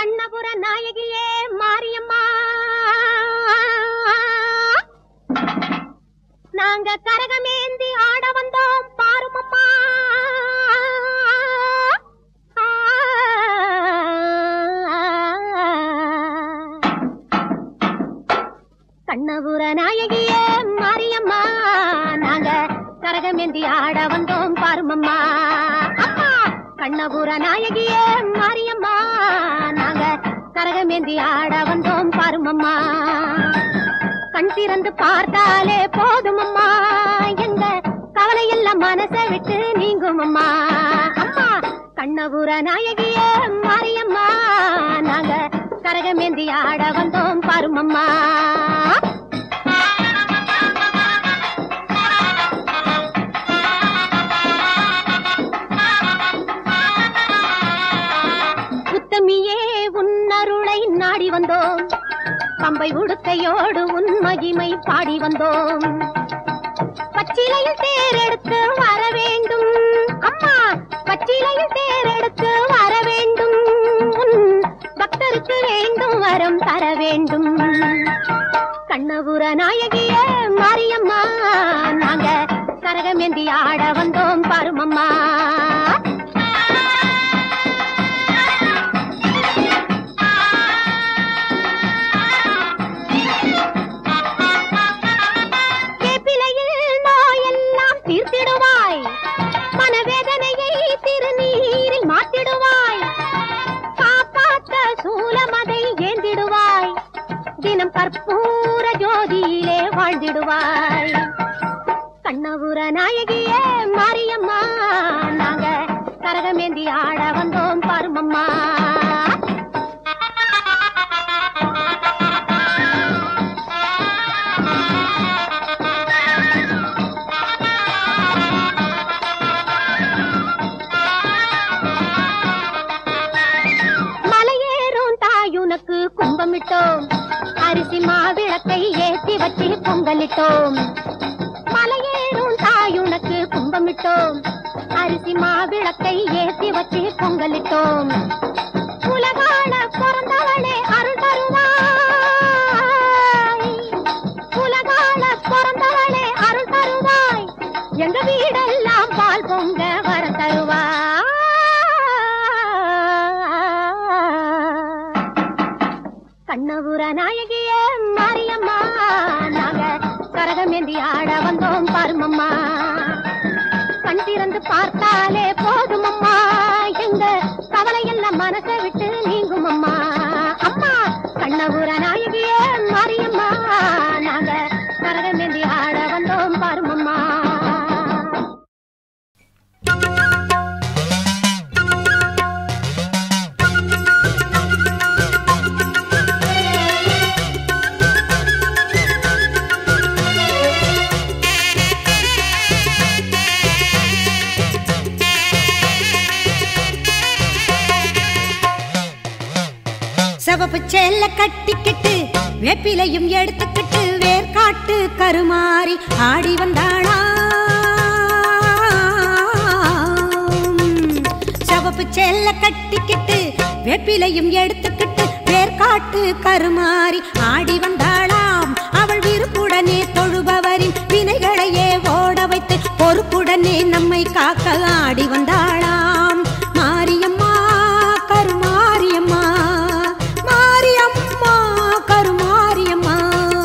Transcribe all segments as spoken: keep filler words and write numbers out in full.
கண்ணபுர நாயகியே மாரியம்மா, நாங்க கரகமேந்தி ஆட வந்தோம் பாருமம்மா. கண்ணபுர நாயகியே மாரியம்மா, நாங்க கரகமேந்தி ஆட வந்தோம் பாருமம்மா. அம்மா கண்ணபுர நாயகியே மாரியம்மா, நாங்க கரகமேந்தி ஆட வந்தோம் பாருமம்மா. கண் திறந்து பார்த்தாலே போதும் அம்மா, எங்க கவலையெல்லாம் மனசை விட்டு நீங்கும் அம்மா. அம்மா கண்ணபுர நாயகியே மாரியம்மா, நாங்க கரகமேந்தி ஆட வந்தோம் பாருமம்மா. உத்தமியே உன்னருளை நாடி வந்தோம், பம்பை உடுக்கையோடு உன் மகிமை பாடி வந்தோம். பச்சிலையில் தேரெடுத்து வர வேண்டும் அம்மா, பச்சிலையில் தேரெடுத்து வர வேண்டும். பக்தருக்கு வேண்டும் வரம் தர வேண்டும். கண்ணபுர நாயகியே மாரியம்மா, நாங்க கரகமேந்தி ஆட வந்தோம் பாருமம்மா. தீர்த்திடுவாய் மனவேதனையை திருநீரில் மாற்றிடுவாய், காப்பாற்ற சூலமதை ஏந்திடுவாய், தினம் கற்பூர ஜோதியிலே வாழ்ந்திடுவாய். கண்ணபுர நாயகியே மாரியம்மா, நாங்க கரகமேந்தி ஆட வந்தோம் பாருமம்மா. கும்பமிட்டோம், அரிசி மாவிளக்கை ஏற்றி வச்சு பொங்கலிட்டோம். மலையேறும் தாயுனக்கு கும்பமிட்டோம், அரிசி மாவிளக்கை ஏற்றி வச்சு பொங்கலிட்டோம். உலகான பிறந்தவளே அருள் தருவாய், உலகான பிறந்தவளே அருள் தருவாய், எங்க வீடெல்லாம் பால் பொங்க வர தருவாய். கண்ணபுர நாயகியே மாரியம்மா, நாங்க கரகமேந்தி ஆட வந்தோம் பாருமம்மா. கண் திறந்து பார்த்தாலே போதும் அம்மா, எங்க கவலையெல்லாம் மனசை விட்டு நீங்கும் அம்மா. அம்மா கண்ணபுர நாயகியே மாரியம்மா, நாங்க கரகமேந்தி ஆட வந்தோம் பாருமம்மா. சிவப்பு சேல கட்டிக்கிட்டு வேப்பிலையும் எடுத்துக்கிட்டு வேர்காட்டு கருமாறி ஆடி வந்தாளா. சிவப்பு சேல கட்டிக்கிட்டு வேப்பிலையும் எடுத்துக்கிட்டு வேர்காட்டு கருமாறி ஆடி வந்தாளாம். அவள் விருப்புடனே தொழுபவரின் வினைகளையே ஓட வைத்து பொறுப்புடனே நம்மை காக்க ஆடி வந்தாளாம். மாரியம்மா கருமாரியம்மா, மாரியம்மா கருமாரியம்மா.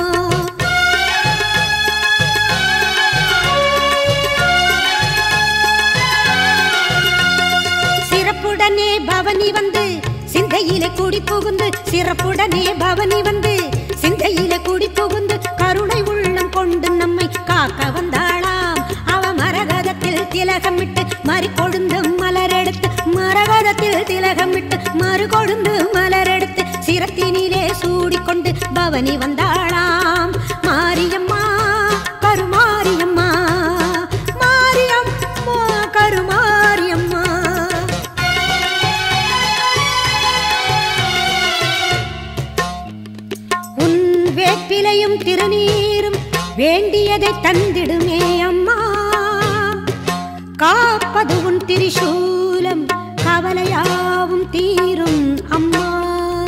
சிறப்புடனே பவனி வந்து சிந்தையில கூடி புகுந்து, சிறப்புடனே பவனி வந்து சிந்தையில கூடி புகுந்து கருணை உள்ளம் கொண்டு நம்மை காக்க வந்தாளாம். அவ மரகதத்தில் திலகமிட்டு மறு கொழுந்து மலரெடுத்து, மரகதத்தில் திலகமிட்டு மறு கொழுந்து மலரெடுத்து சிரத்தினிலே சூடிக்கொண்டு பவனி வந்தாளாம். மாரியம்மா கருமாரியம்மா, மாரியம்மா கருமாரியம்மா. உன் வேப்பிலையும் திருநீரும் வேண்டியதை தந்திடுமே அம்மா, காப்பது உன் திரிசூலம் கவலையாவும் தீரும் அம்மா.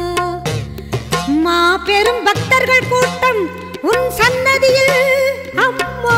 தேவர்கள் கூட்டம் உன் சன்னதியில் அம்மா,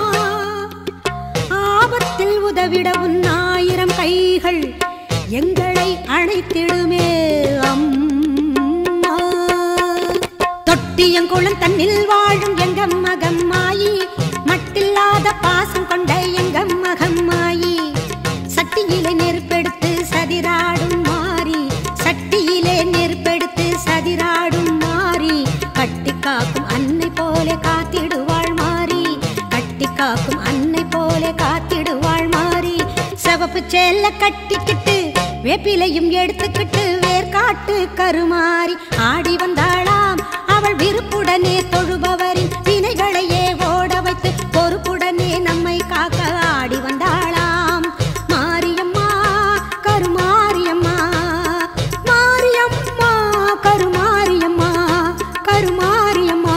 ஆபத்தில் உதவிட உன் ஆயிரம் கைகள் எங்களை அழைத்திடுமே அம்மா. தொட்டியங்குளம் தன்னில் வாழும் எங்க மகம்மாயி, மட்டில்லாத பாசம் கொண்ட எங்க மகம்மாயி, சட்டியிலே நெருப்பெடுத்து சதிராடும் மாறி, சட்டியிலே நெருப்பெடுத்து சதிராடும் மாறி, கட்டி காக்கும் அன்னை போலே காத்திடுவாள் மாறி, கட்டி காக்கும் அன்னை போலே காத்திடுவாள் மாறி. சிவப்பு சேல கட்டிக்கிட்டு வேப்பிலையும் எடுத்துக்கிட்டு வேர்காட்டு கருமாறி ஆடி வந்தாளாம். அவள் விருப்புடனே தொழுபவரின் வினைகளையே ஓட வைத்து பொறுப்புடனே நம்மை காக்க ஆடி வந்தாளாம். மாரியம்மா கருமாரியம்மா, மாரியம்மா கருமாரியம்மா, கருமாரியம்மா.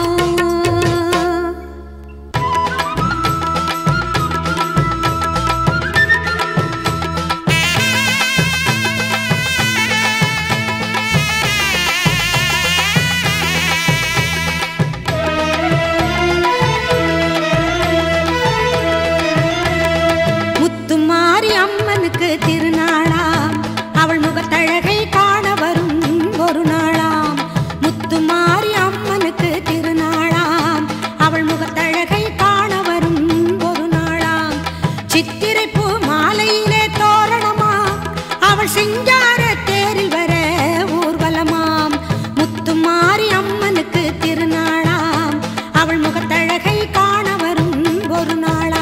திருநாளாம் அவள் முகத்தழகை காண வரும் ஒரு நாளாம். முத்துமாரி அம்மனுக்கு திருநாளாம் அவள் முகத்தழகை காண வரும் ஒரு நாளாம். சித்திரை பூ மாலையிலே தோரணமா அவள் சிங்கார தேரில் வர ஊர்வலமாம். முத்துமாரி அம்மனுக்கு திருநாளாம் அவள் முகத்தழகை காண வரும் ஒரு நாளாம்.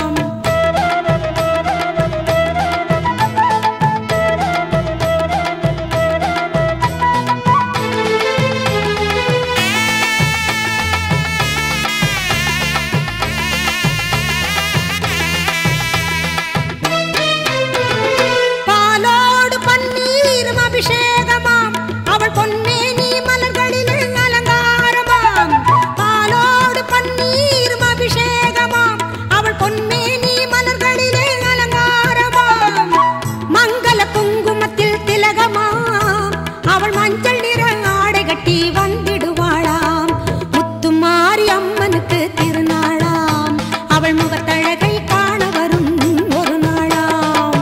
அபிஷேகமாம் அவள் பொன்னேனி மலர்களிலே அலங்காரமாம். பாலோடு பன்னீரும் அபிஷேகமாம் அவள் பொன்னேனி மலர்களிலே அலங்காரமாம். மங்கள குங்குமத்தில் திலகமாம் அவள் மஞ்சள் நிற ஆடை கட்டி வந்திடுவாளாம். முத்துமாரி அம்மனுக்கு திருநாளாம் அவள் முகத்தழகை காண வரும் ஒரு நாளாம்.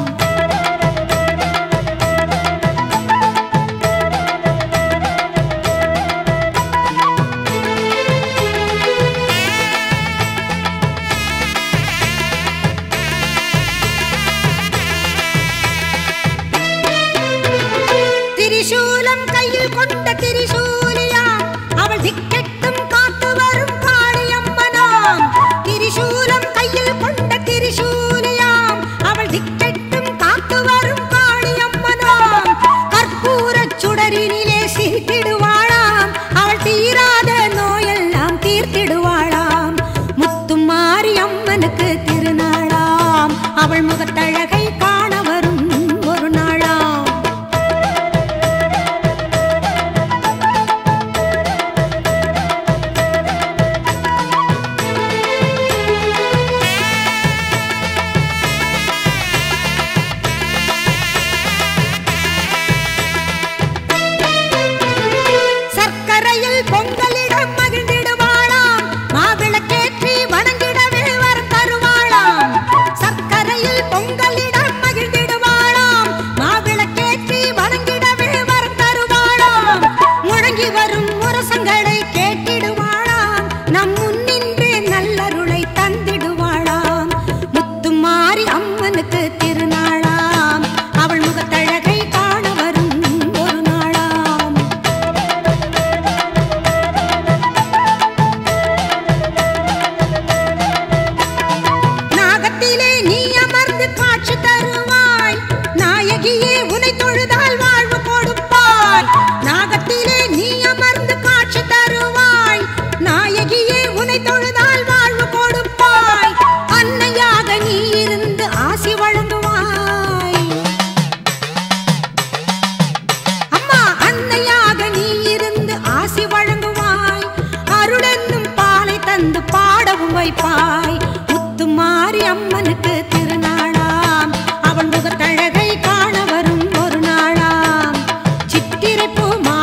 திரிசூலம் கையில் கொண்ட திரிசூலியாம் அவள் திக்கெட்டும் காத்து வரும் காளியம்மனாம். திரிசூலம் கையில் கொண்ட திரிசூலியாம் அவள் திக்கெட்டும் காத்து வரும் காளியம்மனாம். கற்பூர சுடரினிலே சிரித்திடுவாளாம் அவள் தீராத நோயெல்லாம் தீர்த்திடுவாளாம். முத்துமாரி அம்மனுக்கு திருநாளாம் அவள் முகத்தழகை காண வரும் ஒரு நாளாம். சர்க்கரையில் பொங்கலிடம் மகிழ்ந்திடுவாளாம் மாவிளக்கேற்றி வணங்கிடவே வரம் தருவாளாம். சர்க்கரையில் பொங்கலிடம் மகிழ்ந்திடுவாளாம் மாவிளக்கேற்றி வணங்கிடவே வரம் தருவாளாம். முழங்கி வரும் முரசங்களை கேட்டிடுவாளாம் நம் முன்னின்றே நல்லருளை தந்திடுவாளாம். முத்துமாரி அம்மனுக்கு திருநாளாம் அவள் முகத்தழகை காண வரும் ஒரு நாளாம். நாகத்திலே நீ அமர்ந்து காட்சி தருவாய், நாயகியே உனை தொழுதால் வாழ்வு கொடுப்பாய். நாகத்திலே நீ அமர்ந்து காட்சி தருவாய், நாயகியே உனை தொழுதால் வாழ்வு கொடுப்பாய். அன்னையாக நீ இருந்து ஆசி வழங்குவாய். அம்மா அன்னையாக நீ இருந்து ஆசி வழங்குவாய். அருளென்னும் பாலை தந்து பாடவும் வைப்பாய். முத்துமாரி அம்மனுக்கு திருநாளாம் அவள் முகத்தழகை காண வரும் ஒரு நாளாம். சித்திரை பூ